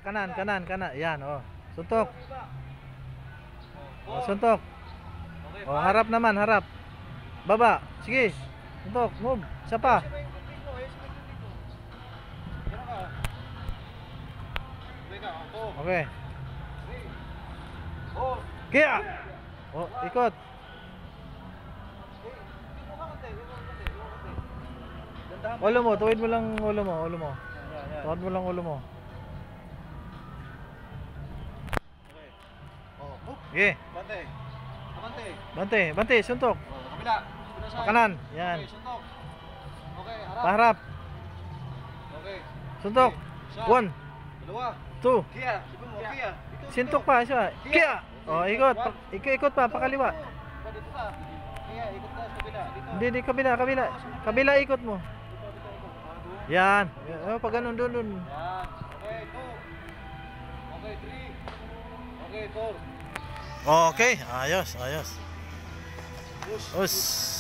kanan. Yan, oh. Suntok. Oh, suntok. Oh, harap naman, harap. Baba. Sige. Suntok, move. Isa pa. Okay. Kaya. Oh, ikot. Ulo mo, tuwid mo lang ulo mo. Tuwid mo lang ulo mo. Okay. Bante, suntok. Kabila. Kanan, yan. Okay, suntok. Okay, harap. Paharap. Okay. Suntok. 1, Dalawa. 2. Kaya. Kaya. Sintok pa siya. Kaya. Oh, ikot. Ikot pa, pakaliwa. Dito ka. Kaya, ikot ka sa kabila. Dito. Hindi, kabila. Kabila ikot mo. Yan. Oh, pag ganun doon. Yan. Okay, 2. Okay, 3. Okay, 4. Okay, ayos. Push. Us.